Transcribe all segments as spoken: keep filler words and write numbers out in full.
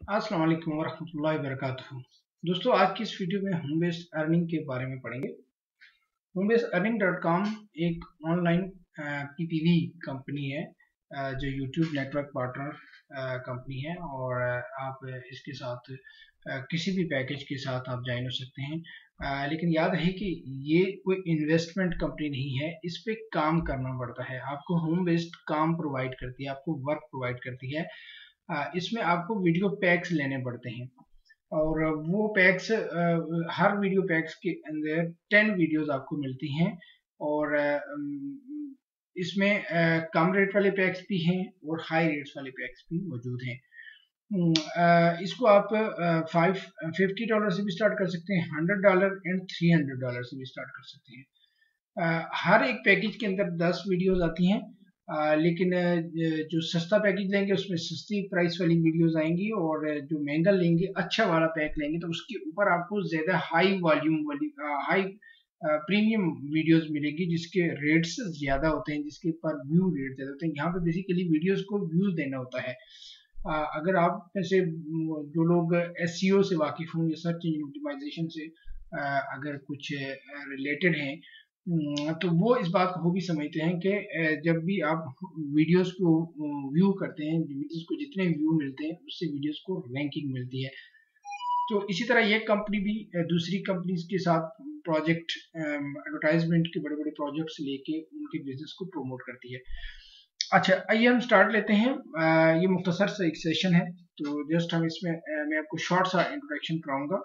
अस्सलाम वालेकुम वरहमतुल्लाहि वबरकातुहू। दोस्तों, आज की इस वीडियो में होम बेस्ड अर्निंग के बारे में पढ़ेंगे। Home based earning dot com एक ऑनलाइन पीपीवी कंपनी है अ, जो यूट्यूब नेटवर्क पार्टनर कंपनी है और अ, आप इसके साथ अ, किसी भी पैकेज के साथ आप ज्वाइन हो सकते हैं। अ, लेकिन याद रहे कि ये कोई इन्वेस्टमेंट कंपनी नहीं है, इस पे काम करना पड़ता है। आपको होम बेस्ड काम प्रोवाइड करती है, आपको वर्क प्रोवाइड करती है। अ, इसमें आपको वीडियो पैक्स लेने पड़ते हैं और वो पैक्स हर वीडियो पैक्स के अंदर टेन वीडियोस आपको मिलती हैं और अ, अम, इसमें अ, कम रेट वाले पैक्स भी हैं और हाई रेट्स वाले पैक्स भी मौजूद हैं। हम्म, अ, इसको आप फाइव फिफ्टी डॉलर से भी स्टार्ट कर सकते हैं, hundred dollar and three hundred dollar से भी स्टार्ट कर सकते हैं। अ, हर एक पैकेज के अंदर दस वीडियोस आती हैं। अ, लेकिन अ, जो सस्ता पैकेज लेंगे उसमें सस्ती प्राइस वाली वीडियोस आएंगी और जो महंगा लेंगे, अच्छा वाला पैक लेंगे, तो उसके ऊपर आपको ज्यादा हाई वॉल्यूम वाली हाई प्रीमियम वीडियोस मिलेगी जिसके रेट्स ज्यादा होते हैं, जिसके पर व्यू रेट ज्यादा होते हैं। यहाँ पे बेसिकली वीडियोस को व्यूज देना होता है। अ, अगर आप में से जो लोग एसईओ से वाकिफ हों या सर्च इंजन ऑप्टिमाइजेशन से अ, अगर कुछ रिलेटेड हैं, हम्म, तो वो इस बात को भी समझते हैं कि अ, जब भी आप वीडियोस को व्यू करते हैं, वीडियोस को जितने व्यू मिलते हैं उससे वीडियोस को रैंकिंग मिलती है। तो इसी तरह ये कंपनी भी अ, दूसरी कंपनीज के साथ प्रोजेक्ट एडवर्टाइजमेंट के बड़े बड़े प्रोजेक्ट्स लेके उनके बिजनेस को प्रमोट करती है। अच्छा, आइए हम स्टार्ट लेते हैं। अ, ये मुख्तसर सा एक सेशन है, तो जस्ट हम इसमें अ, मैं आपको शॉर्ट सा इंट्रोडक्शन कराऊंगा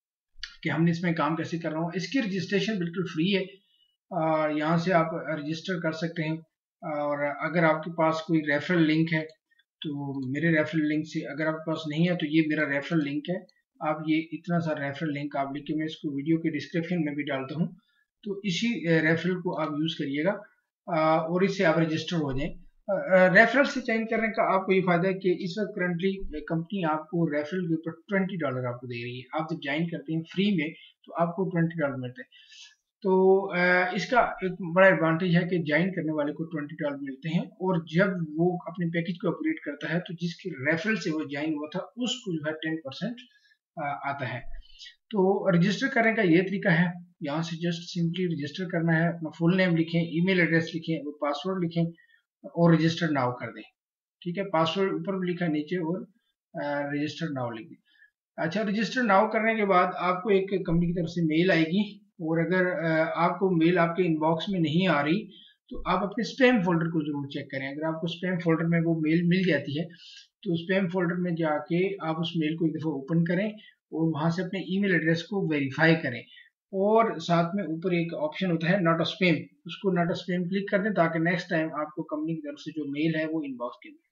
कि हमने इसमें काम कैसे कर रहा हूँ। इसकी रजिस्ट्रेशन बिल्कुल फ्री है और यहाँ से आप रजिस्टर कर सकते हैं। और अगर आपके पास कोई रेफरल लिंक है तो मेरे रेफरल लिंक से, अगर आपके पास नहीं है तो ये मेरा रेफरल लिंक है। आप ये इतना सा रेफरल लिंक आप लिख के, मैं इसको वीडियो के डिस्क्रिप्शन में भी डालता हूँ, तो इसी रेफरल को आप यूज करिएगा और इससे आप रजिस्टर हो जाएं। रेफरल से चेंज करने का आपको ये फायदा है कि इस वक्त करंटली कंपनी आपको रेफरल के ऊपर ट्वेंटी डॉलर आपको दे रही है। आप जब ज्वाइन करते हैं फ्री में तो आपको ट्वेंटी डॉलर मिलते हैं। तो अ, इसका एक बड़ा एडवांटेज है कि ज्वाइन करने वाले को ट्वेंटी डॉलर मिलते हैं और जब वो अपने पैकेज को अपग्रेड करता है तो जिसके रेफरल से वो ज्वाइन हुआ था उसको जो है टेन परसेंट आता है। तो रजिस्टर करने का ये तरीका है, यहाँ से जस्ट सिंपली रजिस्टर करना है, अपना फुल नेम लिखें, ईमेल एड्रेस लिखें और पासवर्ड लिखें और रजिस्टर नाउ कर दें। ठीक है, पासवर्ड ऊपर भी लिखा नीचे और रजिस्टर नाउ लिख दें। अच्छा, रजिस्टर नाउ करने के बाद आपको एक कंपनी की तरफ से मेल आएगी और अगर अ, आपको मेल आपके इनबॉक्स में नहीं आ रही तो आप अपने स्पैम फोल्डर को जरूर चेक करें। अगर आपको स्पैम फोल्डर में वो मेल मिल जाती है तो स्पैम फोल्डर में जाके आप उस मेल को एक दफ़ा ओपन करें और वहां से अपने ईमेल एड्रेस को वेरीफाई करें और साथ में ऊपर एक ऑप्शन होता है नॉट अ स्पैम, उसको नॉट अ स्पैम क्लिक कर दें ताकि नेक्स्ट टाइम आपको कंपनी की तरफ से जो मेल है वो इनबॉक्स के अंदर।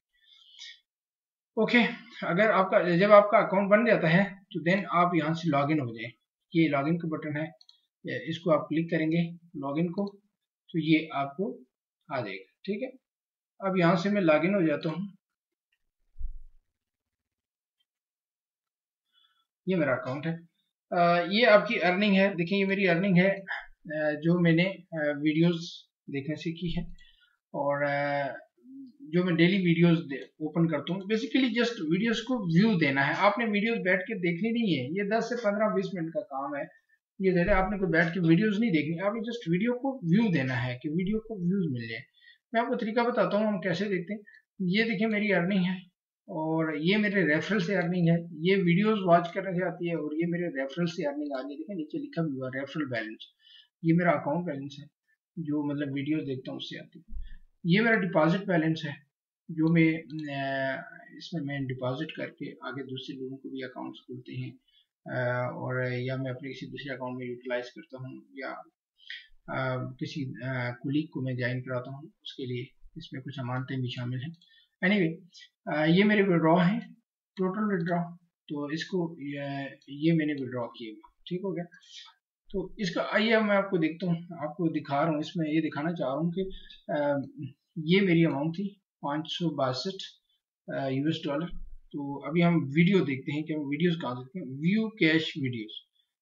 ओके, अगर आपका जब आपका अकाउंट बन जाता है तो देन आप यहाँ से लॉगिन हो जाए। ये लॉगिन का बटन है, इसको आप क्लिक करेंगे लॉगिन को तो ये आपको आ जाएगा। ठीक है, अब यहाँ से मैं लॉगिन हो जाता हूँ। ये मेरा अकाउंट है। आ, ये आपकी अर्निंग है, देखिए ये मेरी अर्निंग है आ, जो मैंने वीडियोस देखने से की है और आ, जो मैं डेली वीडियोस ओपन करता हूँ। बेसिकली जस्ट वीडियोस को व्यू देना है, आपने वीडियोस बैठ के देखनी नहीं है। ये दस से पंद्रह बीस मिनट का काम है, ये ज़्यादा आपने कोई बैठ के वीडियोस नहीं देखनी, आपने जस्ट वीडियो को व्यू देना है कि वीडियो को व्यूज मिल जाए। मैं आपको तरीका बताता हूँ हम कैसे देखते हैं। ये देखिए मेरी अर्निंग है और ये मेरे रेफरल से अर्निंग है। ये वीडियोस वॉच करने से आती है और ये मेरे रेफरल से अर्निंग आ रही है। देखिए नीचे लिखा भी हुआ रेफरल बैलेंस, ये मेरा अकाउंट बैलेंस है जो मतलब वीडियोस देखता हूँ उससे आती है। ये मेरा डिपॉजिट बैलेंस है जो मैं अ, इसमें मैं डिपॉजिट करके आगे दूसरे लोगों को भी अकाउंट्स खुलते हैं अ, और या मैं अपने किसी दूसरे अकाउंट में यूटिलाइज करता हूँ या अ, किसी कुलीग को मैं ज्वाइन कराता हूँ उसके लिए। इसमें कुछ अमानतें भी शामिल हैं। एनीवे anyway, ये मेरे विड्रॉ हैं, टोटल विड्रॉ। तो इसको ये, ये मैंने विड्रॉ किए, ठीक हो गया। तो इसका आइए अब मैं आपको देखता हूँ, आपको दिखा रहा हूँ। इसमें ये दिखाना चाह रहा हूँ कि अ, ये मेरी अमाउंट थी पाँच सौ बासठ यूएस डॉलर। तो अभी हम वीडियो देखते हैं कि हम वीडियोस कहाँ देखते हैं। व्यू कैश वीडियोस,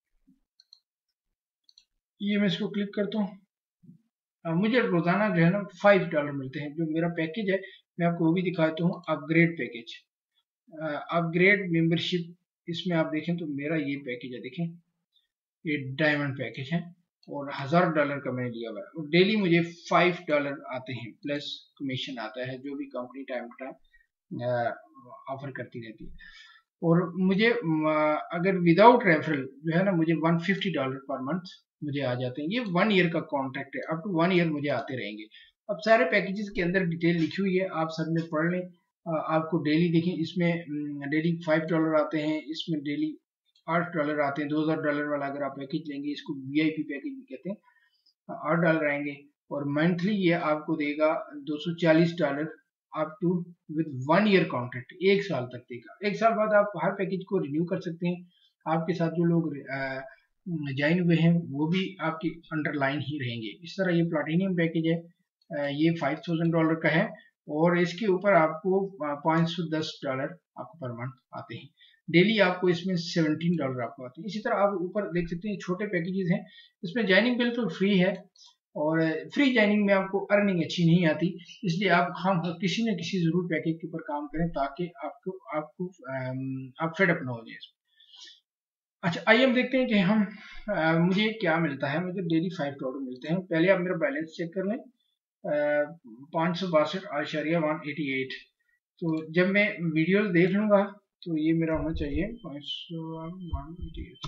ये मैं इसको क्लिक करता हूँ। अब मुझे रोजाना जो है ना फाइव डॉलर मिलते हैं जो मेरा पैकेज है। मैं आपको वो भी दिखाता हूँ, अपग्रेड पैकेज। अपग्रेड मेंबरशिप, इसमें आप देखें तो मेरा ये पैकेज है, देखें ये डायमंड पैकेज है और हजार डॉलर का मैंने लिया हुआ है और डेली मुझे फाइव डॉलर आते हैं प्लस कमीशन आता है जो भी company time to time offer करती रहती है। और मुझे अगर विदाउट रेफरल जो है ना, मुझे वन फिफ्टी डॉलर पर मंथ मुझे आ जाते हैं। ये वन ईयर का कॉन्ट्रैक्ट है, अप टू वन ईयर मुझे आते रहेंगे। अब सारे पैकेजेस के अंदर डिटेल लिखी हुई है, आप सब में पढ़ लें। आपको डेली देखें, इसमें डेली फाइव डॉलर आते हैं, इसमें डेली आठ डॉलर आते हैं। दो हजार डॉलर वाला अगर आप पैकेज लेंगे, इसको वीआईपी पैकेज भी कहते हैं, आठ डॉलर आएंगे। और मंथली ये आपको देगा दो सौ चालीस dollar up to with one year contract, एक साल तक देगा। एक साल बाद आप हर पैकेज को रिन्यू कर सकते हैं। आपके साथ जो लोग ज्वाइन हुए हैं वो भी आपके अंडरलाइन ही रहेंगे। इस तरह ये प्लाटिनियम पैकेज है, ये फाइव थाउजेंड डॉलर का है और इसके ऊपर आपको पाँच सौ दस डॉलर आपको पर मंथ आते हैं। डेली आपको इसमें सेवनटीन डॉलर आपको आते हैं। इसी तरह आप ऊपर देख सकते हैं छोटे पैकेजेस हैं, इसमें ज्वाइनिंग बिल्कुल फ्री है और फ्री ज्वाइनिंग में आपको अर्निंग अच्छी नहीं आती, इसलिए आप हम किसी न किसी जरूर पैकेज के ऊपर काम करें ताकि आपको आपको आप फेडअप ना हो जाए। अच्छा, आइए हम देखते हैं कि हम आ, मुझे क्या मिलता है। मुझे डेली फाइव डॉलर मिलते हैं। पहले आप मेरा बैलेंस चेक कर लें, पाँच सौ बासठ आशारिया वन एटी एट। तो जब मैं वीडियोस देख लूंगा तो ये मेरा होना चाहिए पाँच सौ one eighty eight,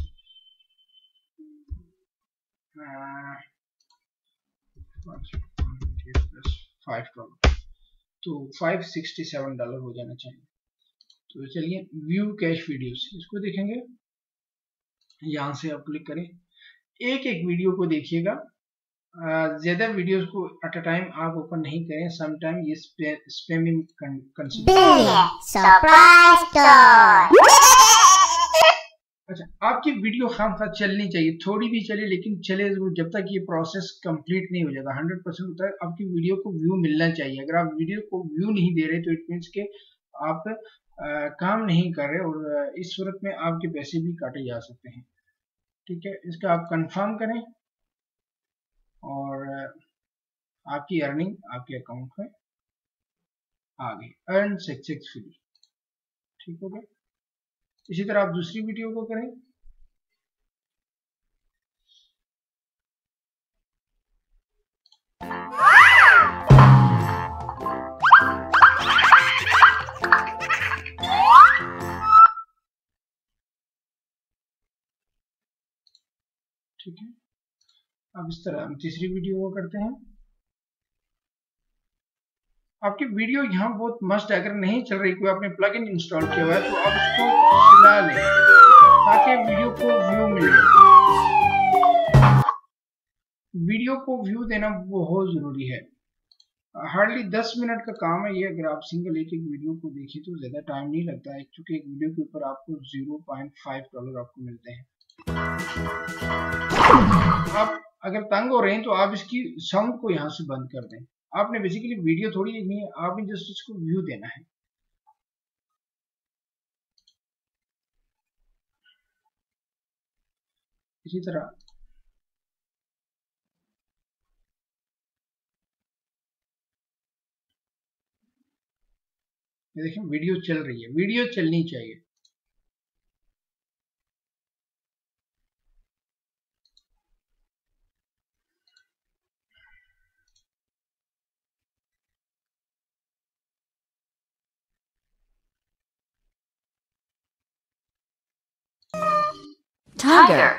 five dollar, तो फाइव सिक्सटी सेवन डॉलर हो जाना चाहिए। तो चलिए व्यू कैश वीडियोस, इसको देखेंगे। यहाँ से आप क्लिक करें, एक एक वीडियो को देखिएगा, ज्यादा वीडियोस को एट अ टाइम आप ओपन नहीं करें, सम टाइम ये स्पैमिंग कंसीडर। अच्छा, आपकी वीडियो खाम खा चलनी चाहिए, थोड़ी भी चले लेकिन चले जरूर, जब तक ये प्रोसेस कंप्लीट नहीं हो जाता हंड्रेड परसेंट होता है। आपकी वीडियो को व्यू मिलना चाहिए। अगर आप वीडियो को व्यू नहीं दे रहे तो इट मीन्स के आप आ, काम नहीं कर रहे और इस सूरत में आपके पैसे भी काटे जा सकते हैं। ठीक है, इसका आप कंफर्म करें और आपकी अर्निंग आपके अकाउंट में आ गई, अर्न सक्सेसफुली। ठीक हो गया। इसी तरह आप दूसरी वीडियो को करें। ठीक है, अब इस तरह हम तीसरी वीडियो को करते हैं। आपकी वीडियो यहाँ बहुत मस्त है, अगर नहीं चल रही, कोई आपने प्लग इन इंस्टॉल किया हुआ है तो आप उसको चला लें ताकि वीडियो को व्यू मिले। वीडियो को व्यू देना बहुत जरूरी है, हार्डली दस मिनट का काम है ये। अगर आप सिंगल एक एक वीडियो को देखिए तो ज्यादा टाइम नहीं लगता है, क्योंकि एक वीडियो के ऊपर आपको ज़ीरो पॉइंट फाइव डॉलर आपको मिलते हैं। आप अगर तंग हो रहे हैं तो आप इसकी साउंड को यहाँ से बंद कर दें। आपने बेसिकली वीडियो थोड़ी देखनी है, आपने जस्ट इसको व्यू देना है। इसी तरह ये देखें, वीडियो चल रही है, वीडियो चलनी चाहिए। Tiger.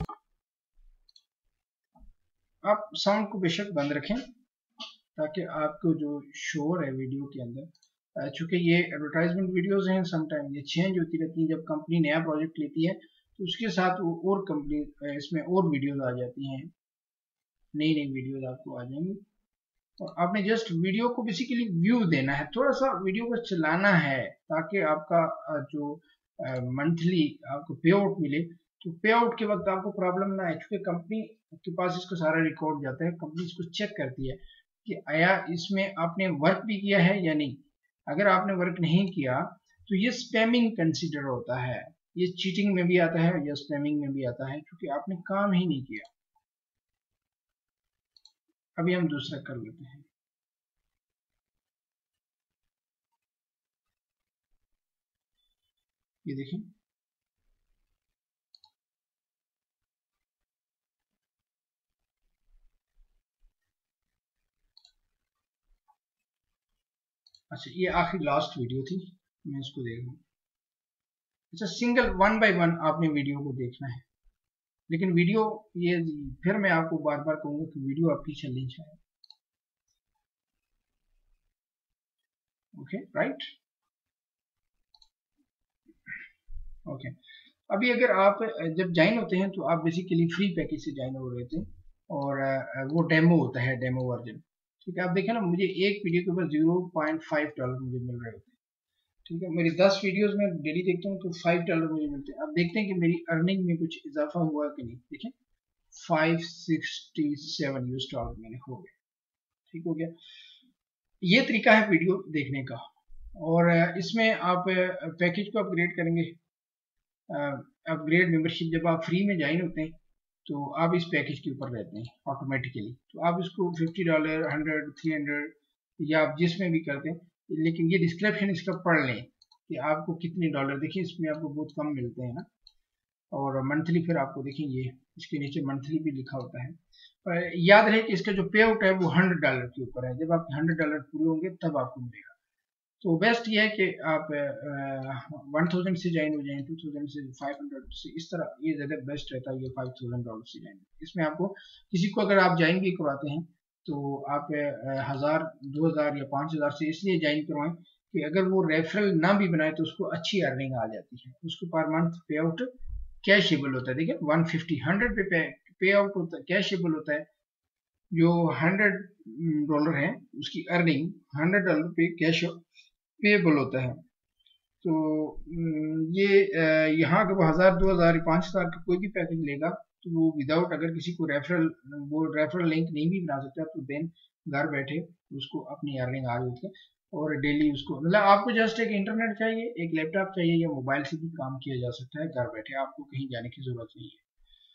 आप साउंड को बेशक बंद रखें ताकि आपको जो शोर है वीडियो के अंदर, चूंकि ये एडवर्टाइजमेंट वीडियोस हैं, समटाइम ये चेंज होती रहती है। जब कंपनी नया प्रोजेक्ट लेती है तो उसके साथ और कंपनी इसमें और वीडियोस आ जाती हैं, नई नई वीडियोस आपको आ जाएंगी। और आपने जस्ट वीडियो को बेसिकली व्यू देना है, थोड़ा सा वीडियो को चलाना है ताकि आपका जो मंथली आपको पे आउट मिले। तो पे आउट के वक्त आपको प्रॉब्लम ना आए, क्योंकि कंपनी के पास इसका सारा रिकॉर्ड जाता है, कंपनी इसको चेक करती है कि आया इसमें आपने वर्क भी किया है या नहीं। अगर आपने वर्क नहीं किया तो ये स्पैमिंग कंसीडर होता है, ये चीटिंग में भी आता है या स्पैमिंग में भी आता है, क्योंकि आपने काम ही नहीं किया। अभी हम दूसरा कर लेते हैं। ये देखें, अच्छा ये आखिरी लास्ट वीडियो थी, मैं इसको देख लूँ। अच्छा सिंगल वन बाय वन आपने वीडियो को देखना है, लेकिन वीडियो ये फिर मैं आपको बार बार कहूँगा कि वीडियो आपकी चलनी चाहिए। Okay right, okay. अभी अगर आप जब ज्वाइन होते हैं तो आप बेसिकली फ्री पैकेज से ज्वाइन हो रहे थे, और वो डेमो होता है, डेमो वर्जन, ठीक है। आप देखें ना, मुझे एक वीडियो के ऊपर जीरो पॉइंट फाइव डॉलर मुझे मिल रहे होते हैं, ठीक है। मेरी दस वीडियोस में डेली देखता हूँ तो फाइव डॉलर मुझे मिलते हैं। अब देखते हैं कि मेरी अर्निंग में कुछ इजाफा हुआ कि नहीं। देखें five sixty seven US dollar मैंने हो गया, ठीक हो गया। ये तरीका है वीडियो देखने का। और इसमें आप पैकेज को अपग्रेड करेंगे, अपग्रेड मेंबरशिप, जब आप फ्री में ज्वाइन होते हैं तो आप इस पैकेज के ऊपर रहते हैं ऑटोमेटिकली, तो आप इसको fifty dollar hundred three hundred या आप जिसमें भी करते हैं, लेकिन ये डिस्क्रिप्शन इसका पढ़ लें कि आपको कितने डॉलर, देखिए इसमें आपको बहुत कम मिलते हैं ना। और मंथली फिर आपको देखें ये इसके नीचे मंथली भी लिखा होता है, पर याद रहे कि इसका जो पे आउट है वो हंड्रेड डॉलर के ऊपर है। जब आपके हंड्रेड डॉलर पूरे होंगे तब आपको मिलेगा। तो बेस्ट ये है कि आप वन थाउजेंड से ज्वाइन हो जाएं, टू थाउजेंड से, फाइव हंड्रेड से, इस तरह ये ज़्यादा बेस्ट रहता है। ये फाइव थाउजेंड डॉलर से ज्वाइन, इसमें आपको किसी को अगर आप ज्वाइन भी करवाते हैं तो आप हज़ार दो हज़ार या पाँच हज़ार से इसलिए ज्वाइन करवाएं कि अगर वो रेफरल ना भी बनाए तो उसको अच्छी अर्निंग आ जाती है। उसको पर मंथ पे आउट कैशेबल होता है। देखिए वन फिफ्टी हंड्रेड पे पे आउट होता है, कैशेबल होता है। जो हंड्रेड डॉलर है उसकी अर्निंग हंड्रेड डॉलर पे कैश पेबल होता है। तो ये यहाँ अगर वो हज़ार दो हज़ार पाँच हज़ार का कोई भी पैकेज लेगा तो वो विदाउट, अगर किसी को रेफरल, वो रेफरल लिंक नहीं भी बना सकता तो देन घर बैठे उसको अपनी अर्निंग आ रही होती है। और डेली उसको, मतलब आपको जस्ट एक इंटरनेट चाहिए, एक लैपटॉप चाहिए, या मोबाइल से भी काम किया जा सकता है घर बैठे, आपको कहीं जाने की जरूरत नहीं है।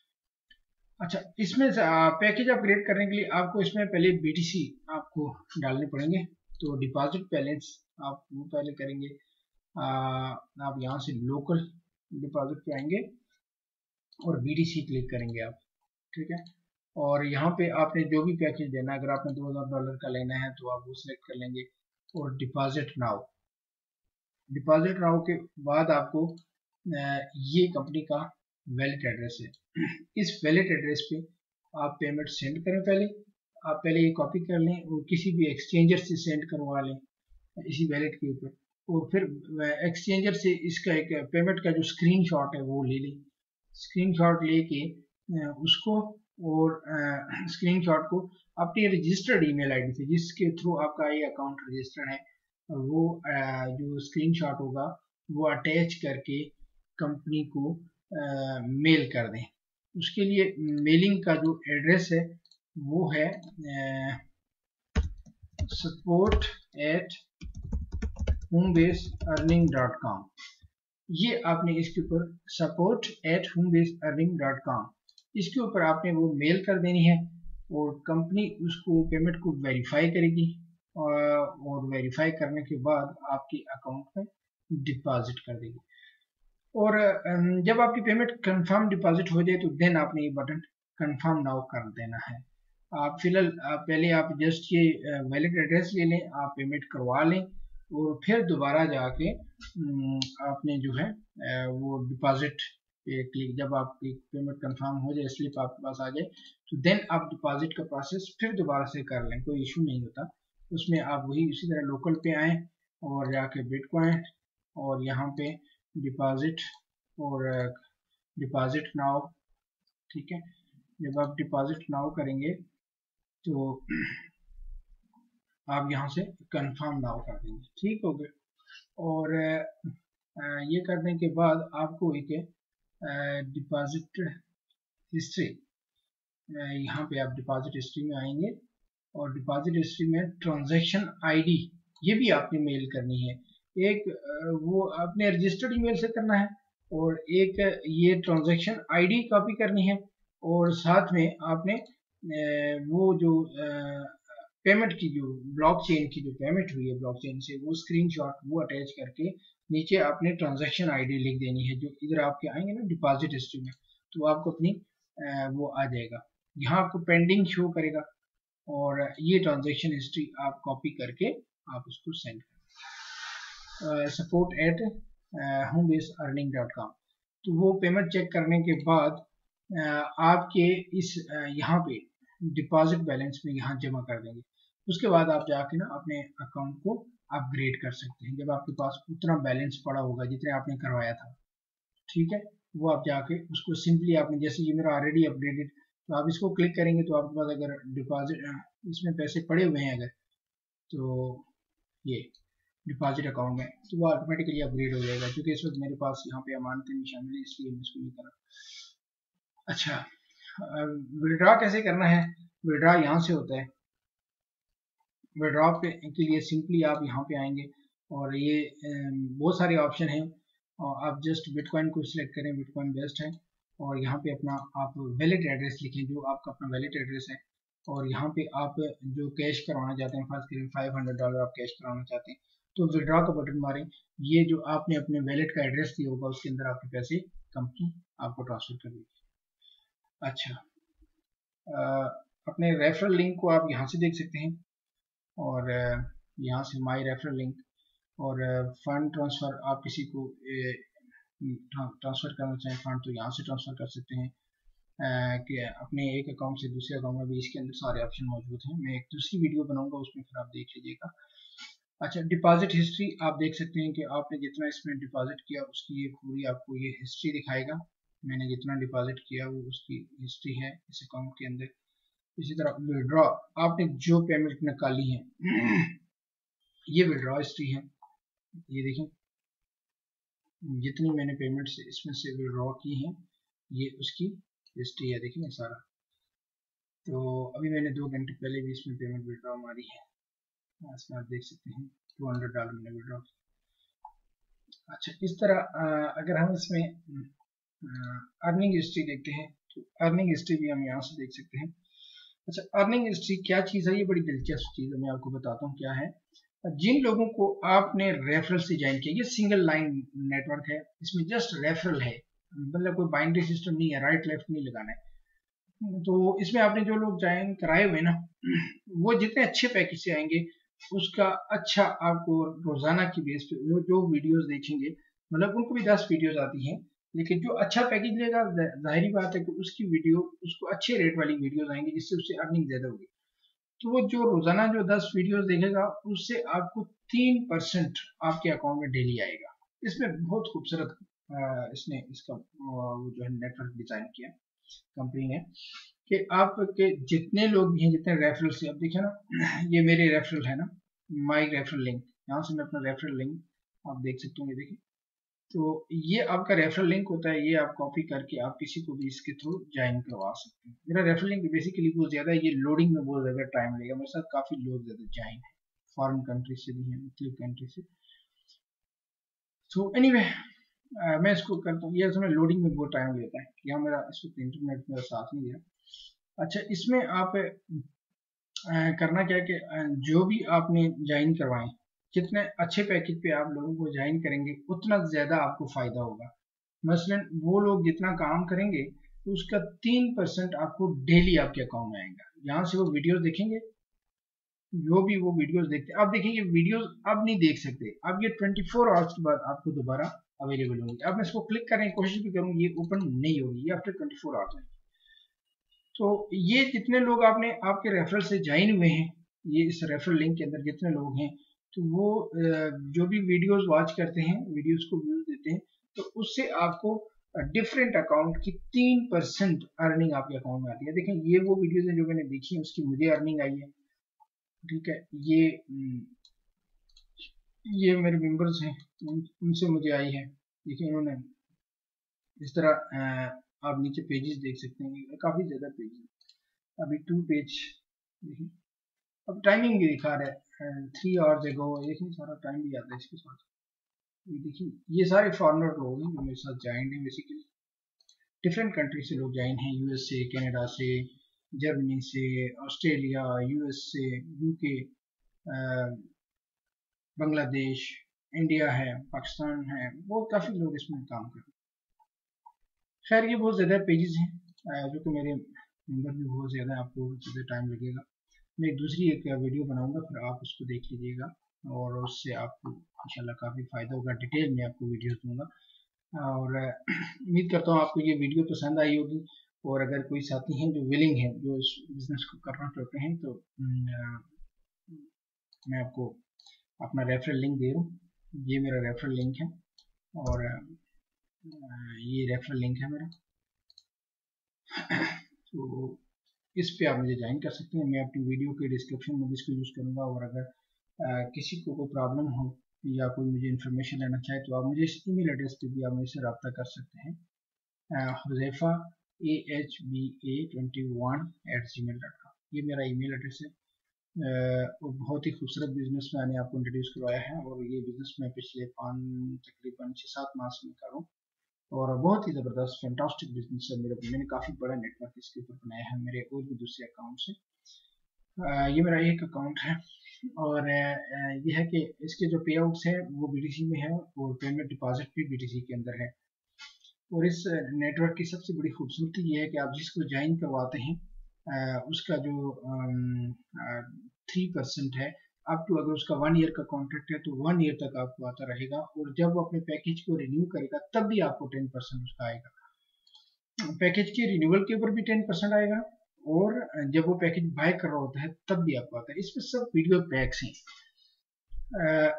अच्छा इसमें पैकेज अपग्रेड करने के लिए आपको इसमें पहले बीटीसी आपको डालने पड़ेंगे। तो डिपॉजिट बैलेंस आप वो पहले करेंगे। आ, आप यहाँ से लोकल डिपॉजिट पे आएंगे और बीटीसी क्लिक करेंगे आप, ठीक है। और यहाँ पे आपने जो भी पैकेज देना है, अगर आपने दो हज़ार डॉलर का लेना है तो आप वो सिलेक्ट कर लेंगे। और डिपॉजिट नाउ, डिपॉजिट नाउ के बाद आपको ये कंपनी का वैलिड एड्रेस है, इस वैलिड एड्रेस पे आप पेमेंट सेंड करें। पहले आप पहले ये कॉपी कर लें और किसी भी एक्सचेंजर से सेंड करवा लें इसी वैलेट के ऊपर। और फिर एक्सचेंजर से इसका एक पेमेंट का जो स्क्रीनशॉट है वो ले लें। स्क्रीनशॉट लेके उसको, और स्क्रीनशॉट को अपनी रजिस्टर्ड ईमेल आईडी से, जिसके थ्रू आपका ये अकाउंट रजिस्टर्ड है, वो जो स्क्रीनशॉट होगा वो अटैच करके कंपनी को मेल कर दें। उसके लिए मेलिंग का जो एड्रेस है वो है support at homebase earning dot com. ये आपने इसके ऊपर support at homebase earning dot com, इसके ऊपर आपने वो मेल कर देनी है। और कंपनी उसको पेमेंट को वेरीफाई करेगी, और, और वेरीफाई करने के बाद आपके अकाउंट में डिपॉजिट कर देगी। और जब आपकी पेमेंट कंफर्म डिपॉजिट हो जाए तो देन आपने ये बटन कंफर्म नाउ कर देना है। आप फिलहाल पहले आप जस्ट ये वैलिड एड्रेस ले लें, आप पेमेंट करवा लें, और फिर दोबारा जाके आपने जो है वो डिपॉजिट पे क्लिक, जब आपकी पेमेंट कंफर्म हो जाए, स्लिप आपके पास आ जाए, तो देन आप डिपॉजिट का प्रोसेस फिर दोबारा से कर लें, कोई इशू नहीं होता उसमें। आप वही उसी तरह लोकल पे आएँ और जाके बिटकॉइन और यहाँ पे डिपॉजिट और डिपॉजिट नाउ, ठीक है। जब आप डिपॉजिट नाउ करेंगे तो आप यहाँ से कंफर्म नाउ कर देंगे, ठीक हो गया। और ये करने के बाद आपको एक डिपॉजिट हिस्ट्री, यहाँ पे आप डिपॉजिट हिस्ट्री में आएंगे और डिपॉजिट हिस्ट्री में ट्रांजैक्शन आईडी ये भी आपने मेल करनी है। एक वो आपने रजिस्टर्ड ईमेल से करना है, और एक ये ट्रांजैक्शन आईडी कॉपी करनी है, और साथ में आपने वो जो पेमेंट की जो ब्लॉकचेन की जो पेमेंट हुई है ब्लॉकचेन से, वो स्क्रीनशॉट वो अटैच करके नीचे आपने ट्रांजैक्शन आईडी लिख देनी है, जो इधर आपके आएंगे ना डिपॉजिट हिस्ट्री में, तो आपको अपनी वो आ जाएगा, यहाँ आपको पेंडिंग शो करेगा, और ये ट्रांजैक्शन हिस्ट्री आप कॉपी करके आप उसको सेंड करें support at home base earning dot com. तो वो पेमेंट चेक करने के बाद आपके इस यहाँ पे डिपॉजिट बैलेंस में यहाँ जमा कर देंगे। उसके बाद आप जाके ना अपने अकाउंट को अपग्रेड कर सकते हैं, जब आपके पास उतना बैलेंस पड़ा होगा जितने आपने करवाया था, ठीक है, वो आप जाके उसको सिंपली आपने, जैसे ये मेरा ऑलरेडी अपग्रेडेड, तो आप इसको क्लिक करेंगे तो आपके पास अगर डिपॉजिट इसमें पैसे पड़े हुए हैं अगर, तो ये डिपॉजिट अकाउंट में, तो वो ऑटोमेटिकली अपग्रेड हो जाएगा, क्योंकि इस वक्त मेरे पास यहाँ पे अमानतें नहीं शामिल है, इसलिए मैं इसको नहीं करा। अच्छा, विड्रॉ कैसे करना है? विड्रॉ यहाँ से होता है। विड्रॉ के लिए सिंपली आप यहाँ पे आएंगे और ये बहुत सारे ऑप्शन हैं, और आप जस्ट बिटकॉइन को सिलेक्ट करें, बिटकॉइन बेस्ट है, और यहाँ पे अपना आप वैलेट एड्रेस लिखें, जो आपका अपना वैलेट एड्रेस है, और यहाँ पे आप जो कैश करवाना चाहते हैं, फर्स्ट करें फाइव हंड्रेड डॉलर आप कैश करवाना चाहते हैं, तो विड्रॉ का बटन मारें, ये जो आपने अपने वैलेट का एड्रेस दिया होगा उसके अंदर आपके पैसे कंपनी आपको ट्रांसफर कर देगी। अच्छा, आ, अपने रेफरल लिंक को आप यहाँ से देख सकते हैं, और यहाँ से माई रेफरल लिंक, और फंड ट्रांसफ़र आप किसी को ट्रांसफ़र करना चाहें फंड, तो यहाँ से ट्रांसफ़र कर सकते हैं कि अपने एक अकाउंट से दूसरे अकाउंट में भी, इसके अंदर सारे ऑप्शन मौजूद हैं। मैं एक दूसरी वीडियो बनाऊंगा, उसमें फिर आप देख लीजिएगा। अच्छा, डिपॉजिट हिस्ट्री आप देख सकते हैं कि आपने जितना इसमें डिपॉजिट किया उसकी ये पूरी आपको ये हिस्ट्री दिखाएगा। मैंने जितना डिपॉजिट किया वो उसकी हिस्ट्री है इस अकाउंट के अंदर। इसी तरह विड्रॉ, आपने जो पेमेंट निकाली है ये विड्रॉ हिस्ट्री है, ये देखें जितनी मैंने पेमेंट से इसमें से विड्रॉ की हैं ये उसकी हिस्ट्री है, देखें सारा। तो अभी मैंने दो घंटे पहले भी इसमें पेमेंट विड्रॉ मारी है, इसमें आप देख सकते हैं टू हंड्रेड डॉलर मैंने विड्रॉ। अच्छा, इस तरह अगर हम इसमें अर्निंग हिस्ट्री देखते हैं तो अर्निंग हिस्ट्री भी हम यहाँ से देख सकते हैं। अच्छा, अर्निंग हिस्ट्री क्या चीज़ है? ये बड़ी दिलचस्प चीज़ है, मैं आपको बताता हूँ क्या है। जिन लोगों को आपने रेफरल से ज्वाइन किया, ये सिंगल लाइन नेटवर्क है, इसमें जस्ट रेफरल है, मतलब कोई बाइनरी सिस्टम नहीं है, राइट लेफ्ट नहीं लगाना है। तो इसमें आपने जो लोग ज्वाइन कराए हुए ना, वो जितने अच्छे पैकेज से आएंगे उसका अच्छा आपको रोजाना की बेस पे वो जो वीडियोस देखेंगे, मतलब उनको भी दस वीडियोस आती हैं, लेकिन जो अच्छा पैकेज लेगा जाहिर बात है कि उसकी वीडियो उसको अच्छे रेट वाली वीडियोस आएंगी, जिससे उससे अर्निंग ज्यादा होगी। तो वो जो रोजाना जो दस वीडियोस देखेगा उससे आपको तीन परसेंट आपके अकाउंट में डेली आएगा। इसमें बहुत खूबसूरत इसने इसका वो जो है नेटवर्क डिजाइन किया कंपनी ने, कि आपके जितने लोग भी हैं, जितने रेफरल से, अब देखिए ना ये मेरे रेफरल है ना, माई रेफरल लिंक, यहाँ से मैं अपना रेफरल लिंक आप देख सकते हो, ये देखिए। तो ये आपका रेफरल लिंक होता है, ये आप कॉपी करके आप किसी को भी इसके थ्रू ज्वाइन करवा सकते हैं। मेरा रेफरल लिंक बेसिकली बहुत ज्यादा है, ये लोडिंग में बहुत ज्यादा टाइम लगेगा, मेरे साथ काफी लोग ज्यादा ज्वाइन है, फॉरेन कंट्री से भी है, मुख्तलिफ कंट्री से। तो एनीवे मैं इसको करता हूँ, ये समय लोडिंग में बहुत टाइम लेता है, यहाँ मेरा इस वक्त इंटरनेट मेरा साथ नहीं दिया। अच्छा, इसमें आप आ, करना क्या कि जो भी आपने ज्वाइन करवाएं, जितने अच्छे पैकेज पे आप लोगों को ज्वाइन करेंगे उतना ज्यादा आपको फायदा होगा। मसलन वो लोग जितना काम करेंगे तो उसका तीन परसेंट आपको डेली आपके अकाउंट में आएगा। यहाँ से वो वीडियोस देखेंगे, जो भी वो वीडियोस देखते हैं, आप देखेंगे वीडियोस अब नहीं देख सकते, अब ये चौबीस आवर्स के बाद आपको दोबारा अवेलेबल होंगी। अब मैं इसको क्लिक करने की कोशिश भी करूँ, ये ओपन नहीं होगी, ये आफ्टर चौबीस आवर्स है। तो ये जितने लोग आपने आपके रेफरल से ज्वाइन हुए हैं, ये इस रेफरल लिंक के अंदर जितने लोग हैं, तो वो जो भी वीडियोस वॉच करते हैं, वीडियोस को व्यूज देते हैं, तो उससे आपको डिफरेंट अकाउंट की तीन परसेंट अर्निंग आपके अकाउंट में आती है। देखें ये वो वीडियोस हैं जो मैंने देखी है, उसकी मुझे अर्निंग आई है, ठीक है। ये ये मेरे मेंबर्स हैं, उनसे मुझे आई है, देखिए इन्होंने इस तरह आप नीचे पेजेस देख सकते हैं, काफी ज्यादा पेजेस, अभी टू पेज देखिए, अब टाइमिंग भी दिखा रहा है थ्री आवर्स एगो, देखिए सारा टाइम भी आता है इसके साथ। ये देखिए ये सारे फॉरेनर लोग हैं जो मेरे साथ ज्वाइन हैं, बेसिकली डिफरेंट कंट्री से लोग ज्वाइन हैं, यूएस से, कनाडा से, जर्मनी से, ऑस्ट्रेलिया, यूएस से, यूके, बांग्लादेश, इंडिया है, पाकिस्तान है, बहुत काफ़ी लोग इसमें काम कर रहे हैं। खैर ये बहुत ज़्यादा पेजेस हैं, जो कि मेरे नंबर भी बहुत ज़्यादा है, आपको ज़्यादा टाइम लगेगा। मैं एक दूसरी एक वीडियो बनाऊंगा, फिर आप उसको देख लीजिएगा और उससे आपको इंशाल्लाह काफ़ी फ़ायदा होगा। डिटेल में आपको वीडियोस दूंगा और उम्मीद करता हूँ आपको ये वीडियो पसंद आई होगी। और अगर कोई साथी हैं जो विलिंग है, जो इस बिज़नेस को करना चाहते हैं, तो मैं आपको अपना रेफरल लिंक दे रहा हूँ। ये मेरा रेफरल लिंक है और ये रेफरल लिंक है मेरा, तो इस पे आप मुझे ज्वाइन कर सकते हैं। मैं अपनी वीडियो के डिस्क्रिप्शन में भी इसको यूज़ करूँगा और अगर आ, किसी को कोई प्रॉब्लम हो या कोई मुझे इन्फॉर्मेशन लेना चाहे तो आप मुझे इस ईमेल एड्रेस पे भी आप मुझसे रब्ता कर सकते हैं, Huzaifa A H B A twenty one at Gmail dot com. ये मेरा ईमेल एड्रेस है। और बहुत ही खूबसूरत बिजनेस मैंने आपको इंट्रोड्यूस करवाया है और ये बिजनेस मैं पिछले पाँच तकरीबन छः सात माह से कर रहा हूँ और बहुत ही ज़बरदस्त फैंटास्टिक बिजनेस है मेरा। मैंने काफ़ी बड़ा नेटवर्क इसके ऊपर बनाया है मेरे और भी दूसरे अकाउंट से। ये मेरा एक अकाउंट है और ये है कि इसके जो पे आउट्स है वो बीटीसी में है और पेमेंट डिपॉजिट भी बीटीसी के अंदर है। और इस नेटवर्क की सबसे बड़ी खूबसूरती ये है कि आप जिसको ज्वाइन करवाते हैं उसका जो थ्री परसेंट है अप टू, अगर उसका वन ईयर का कॉन्ट्रैक्ट है तो वन ईयर तक आपको आता रहेगा और जब वो अपने पैकेज को रिन्यू करेगा तब भी आपको टेन परसेंट उसका आएगा। पैकेज के रिन्यूअल के ऊपर भी टेन परसेंट आएगा और जब वो पैकेज बाय कर रहा होता है तब भी आपको आता है। इसमें सब वीडियो पैक्स हैं,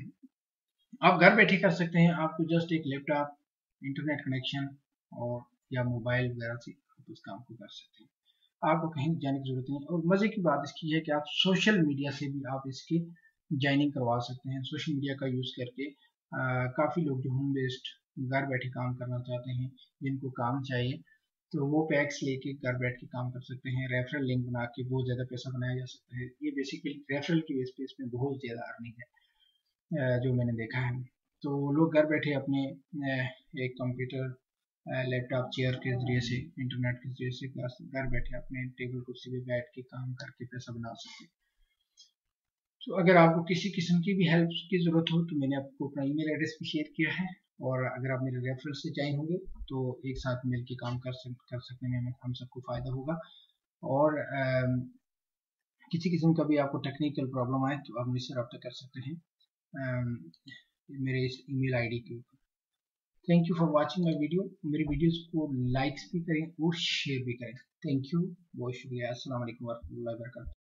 आप घर बैठे कर सकते हैं। आपको जस्ट एक लैपटॉप, इंटरनेट कनेक्शन और या मोबाइल वगैरह से आप इस काम को कर सकते हैं। आपको कहीं जाने की जरूरत नहीं। और मजे की बात इसकी है कि आप सोशल मीडिया से भी आप इसकी ज्वाइनिंग करवा सकते हैं। सोशल मीडिया का यूज करके आ, काफी लोग जो होम बेस्ड घर बैठे काम करना चाहते हैं, जिनको काम चाहिए, तो वो पैक्स लेके घर बैठ के काम कर सकते हैं। रेफरल लिंक बना के बहुत ज्यादा पैसा बनाया जा सकता है। ये बेसिकली रेफरल की बेस पे इसमें बहुत ज्यादा अर्निंग है जो मैंने देखा है। तो लोग घर बैठे अपने एक कंप्यूटर, लैपटॉप, चेयर के जरिए से, इंटरनेट के जरिए से घर बैठे अपने टेबल कुर्सी पे बैठ के काम करके पैसा बना सकते हैं। तो अगर आपको किसी किस्म की भी हेल्प की ज़रूरत हो तो मैंने आपको अपना ईमेल एड्रेस भी शेयर किया है और अगर आप मेरे रेफरल से ज्वाइन होंगे तो एक साथ मिल के काम कर सक कर सकने में हम सबको फ़ायदा होगा। और आ, किसी किस्म का भी आपको टेक्निकल प्रॉब्लम आए तो आप मुझसे रब्ता कर सकते हैं आ, मेरे इस ईमेल आईडी के ऊपर। Thank you for watching my video. मेरी वीडियोस को लाइक्स भी करें और शेयर भी करें। थैंक यू, बहुत शुक्रिया। अस्सलाम वालेकुम वर्हमतुल्लाहि वबरकातुहू।